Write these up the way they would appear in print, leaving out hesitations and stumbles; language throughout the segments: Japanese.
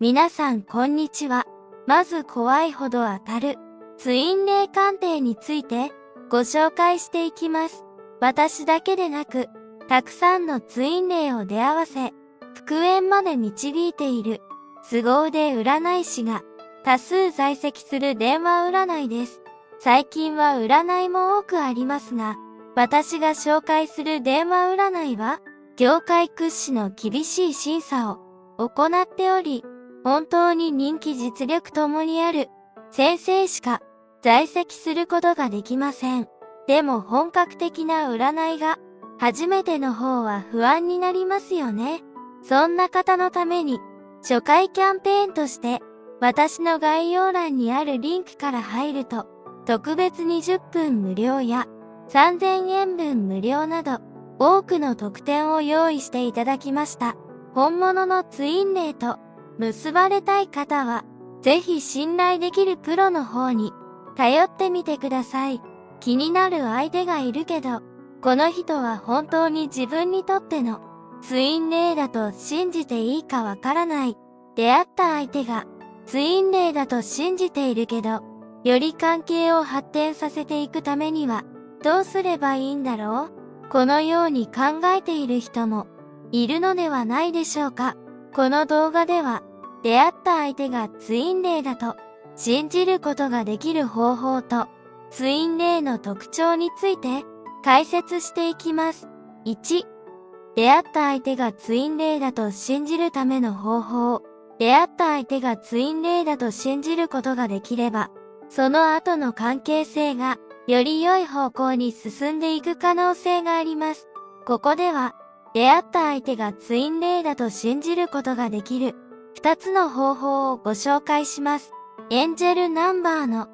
皆さんこんにちは。まず怖いほど当たるツイン霊鑑定についてご紹介していきます。私だけでなく、たくさんのツイン霊を出会わせ、復縁まで導いている凄腕占い師が多数在籍する電話占いです。最近は占いも多くありますが、私が紹介する電話占いは、業界屈指の厳しい審査を行っており、本当に人気実力ともにある先生しか在籍することができません。でも本格的な占いが初めての方は不安になりますよね。そんな方のために初回キャンペーンとして私の概要欄にあるリンクから入ると特別20分無料や3000円分無料など多くの特典を用意していただきました。本物のツイン霊と結ばれたい方はぜひ信頼できるプロの方に頼ってみてください。気になる相手がいるけど、この人は本当に自分にとってのツイン霊だと信じていいかわからない。出会った相手がツイン霊だと信じているけど、より関係を発展させていくためにはどうすればいいんだろう？このように考えている人もいるのではないでしょうか。この動画では出会った相手がツイン霊だと信じることができる方法とツイン霊の特徴について解説していきます。1、出会った相手がツイン霊だと信じるための方法。出会った相手がツイン霊だと信じることができれば、その後の関係性がより良い方向に進んでいく可能性があります。ここでは、出会った相手がツイン霊だと信じることができる2つの方法をご紹介します。エンジェルナンバーの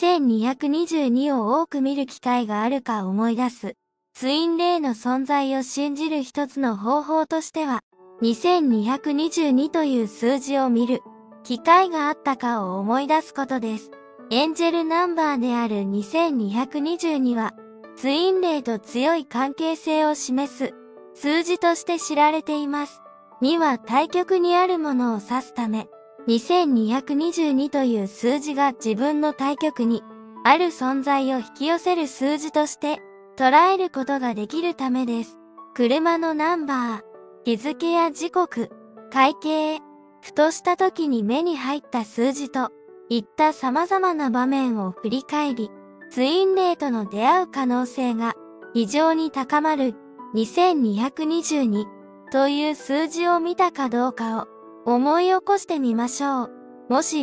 2222を多く見る機会があるか思い出す。ツイン霊の存在を信じる一つの方法としては、2222という数字を見る機会があったかを思い出すことです。エンジェルナンバーである2222は、ツイン霊と強い関係性を示す数字として知られています。2は対極にあるものを指すため、2222という数字が自分の対極にある存在を引き寄せる数字として捉えることができるためです。車のナンバー、日付や時刻、会計、ふとした時に目に入った数字といった様々な場面を振り返り、ツイン霊との出会う可能性が非常に高まる2222という数字を見たかどうかを思い起こしてみましょう。もし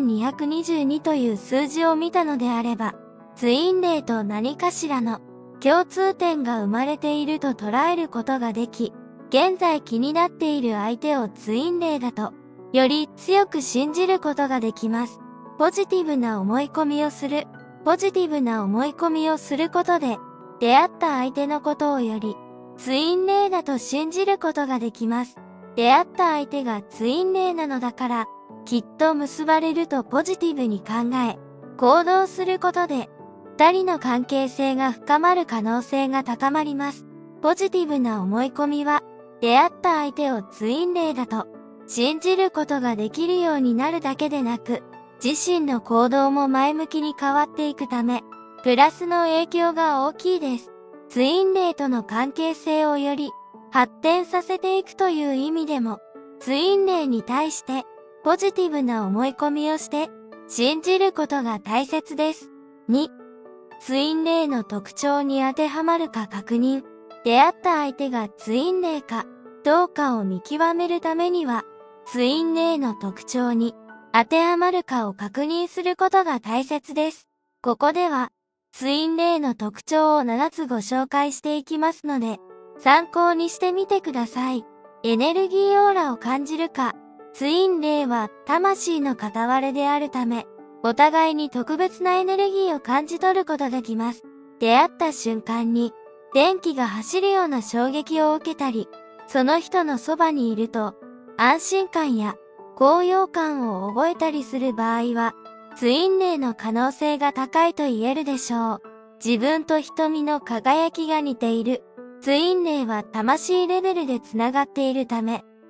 2222という数字を見たのであれば、ツイン霊と何かしらの共通点が生まれていると捉えることができ、現在気になっている相手をツイン霊だと、より強く信じることができます。ポジティブな思い込みをする。ポジティブな思い込みをすることで、出会った相手のことをより、ツイン霊だと信じることができます。出会った相手がツイン霊なのだから、きっと結ばれるとポジティブに考え、行動することで、二人の関係性が深まる可能性が高まります。ポジティブな思い込みは、出会った相手をツイン霊だと信じることができるようになるだけでなく、自身の行動も前向きに変わっていくため、プラスの影響が大きいです。ツイン霊との関係性をより発展させていくという意味でも、ツイン霊に対してポジティブな思い込みをして信じることが大切です。2、ツイン霊の特徴に当てはまるか確認。出会った相手がツイン霊かどうかを見極めるためには、ツイン霊の特徴に当てはまるかを確認することが大切です。ここでは、ツイン霊の特徴を7つご紹介していきますので、参考にしてみてください。エネルギーオーラを感じるか。ツイン霊は魂の片割れであるため、お互いに特別なエネルギーを感じ取ることができます。出会った瞬間に、電気が走るような衝撃を受けたり、その人のそばにいると、安心感や高揚感を覚えたりする場合は、ツイン霊の可能性が高いと言えるでしょう。自分と瞳の輝きが似ている。ツイン霊は魂レベルでつながっているため、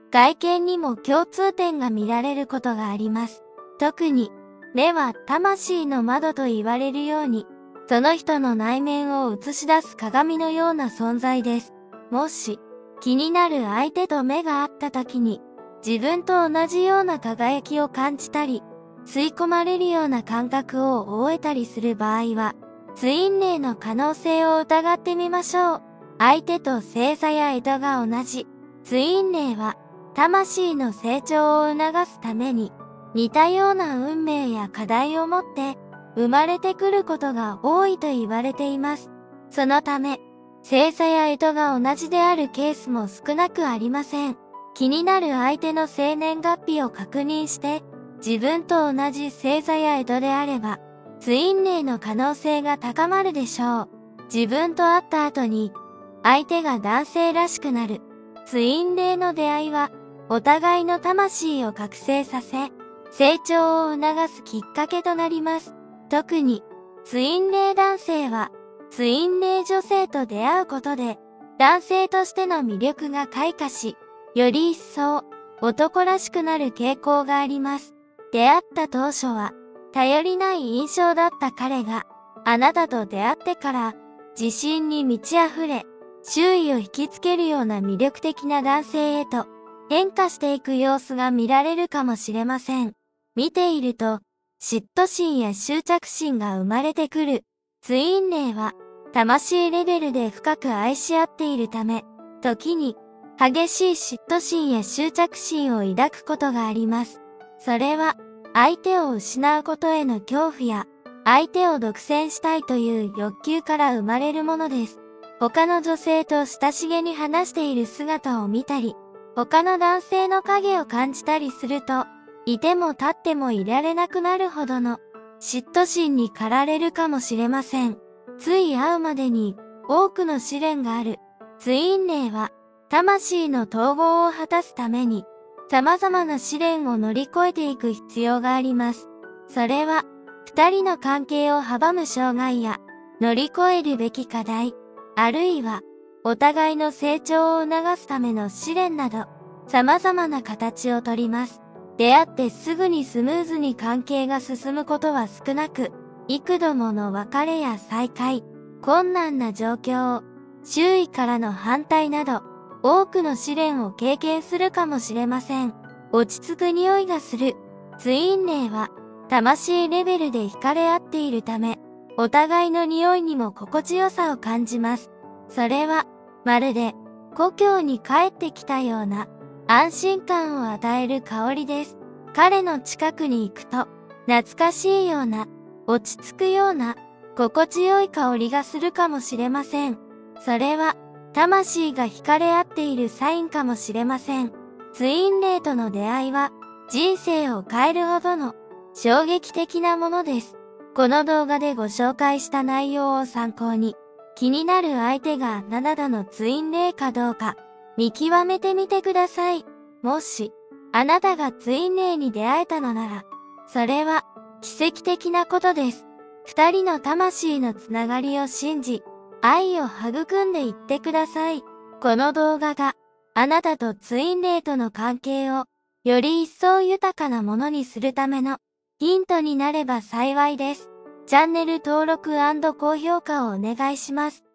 外見にも共通点が見られることがあります。特に、目は魂の窓と言われるように、その人の内面を映し出す鏡のような存在です。もし、気になる相手と目が合った時に、自分と同じような輝きを感じたり、吸い込まれるような感覚を覚えたりする場合は、ツインレイの可能性を疑ってみましょう。相手と星座や干支が同じ。ツインレイは、魂の成長を促すために、似たような運命や課題を持って、生まれてくることが多いと言われています。そのため、星座や干支が同じであるケースも少なくありません。気になる相手の生年月日を確認して、自分と同じ星座や干支であれば、ツインレイの可能性が高まるでしょう。自分と会った後に、相手が男性らしくなる。ツインレイの出会いは、お互いの魂を覚醒させ、成長を促すきっかけとなります。特に、ツインレイ男性は、ツインレイ女性と出会うことで、男性としての魅力が開花し、より一層、男らしくなる傾向があります。出会った当初は、頼りない印象だった彼が、あなたと出会ってから、自信に満ち溢れ、周囲を引きつけるような魅力的な男性へと、変化していく様子が見られるかもしれません。見ていると、嫉妬心や執着心が生まれてくる。ツインレイは、魂レベルで深く愛し合っているため、時に、激しい嫉妬心や執着心を抱くことがあります。それは、相手を失うことへの恐怖や、相手を独占したいという欲求から生まれるものです。他の女性と親しげに話している姿を見たり、他の男性の影を感じたりすると、いても立ってもいられなくなるほどの嫉妬心に駆られるかもしれません。つい会うまでに多くの試練がある。ツインレイは魂の統合を果たすために様々な試練を乗り越えていく必要があります。それは二人の関係を阻む障害や乗り越えるべき課題、あるいはお互いの成長を促すための試練など様々な形をとります。出会ってすぐにスムーズに関係が進むことは少なく、幾度もの別れや再会、困難な状況、周囲からの反対など、多くの試練を経験するかもしれません。落ち着く匂いがする。ツインレイは、魂レベルで惹かれ合っているため、お互いの匂いにも心地よさを感じます。それは、まるで、故郷に帰ってきたような、安心感を与える香りです。彼の近くに行くと、懐かしいような、落ち着くような、心地よい香りがするかもしれません。それは、魂が惹かれ合っているサインかもしれません。ツインレイとの出会いは、人生を変えるほどの、衝撃的なものです。この動画でご紹介した内容を参考に、気になる相手があなたのツインレイかどうか、見極めてみてください。もし、あなたがツインレイに出会えたのなら、それは奇跡的なことです。二人の魂のつながりを信じ、愛を育んでいってください。この動画があなたとツインレイとの関係をより一層豊かなものにするためのヒントになれば幸いです。チャンネル登録&高評価をお願いします。